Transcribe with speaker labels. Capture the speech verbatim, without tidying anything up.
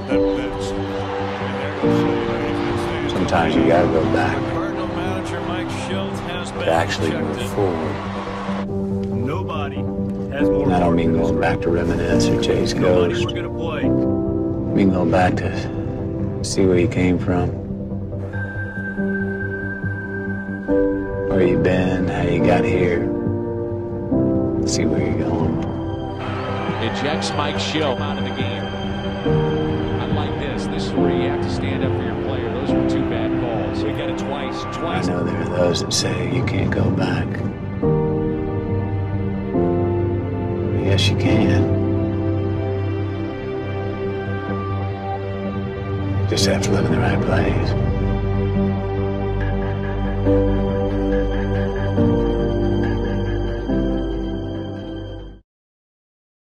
Speaker 1: Sometimes you gotta go back
Speaker 2: Cardinal manager Mike Shildt has been
Speaker 1: to actually move
Speaker 2: rejected.
Speaker 1: forward.
Speaker 3: Nobody has more.
Speaker 1: And I don't mean going back to reminisce or chase
Speaker 3: Nobody
Speaker 1: ghosts.
Speaker 3: we're gonna play.
Speaker 1: I mean going back to see where you came from, where you been, how you got here, see where you're going.
Speaker 4: Ejects Mike Shildt out of the game. I like this. This is where you have to stand up for your player. Those were two bad calls. We got it twice. Twice.
Speaker 1: I know there are those that say you can't go back. Yes, you can. You just have to live in the right place.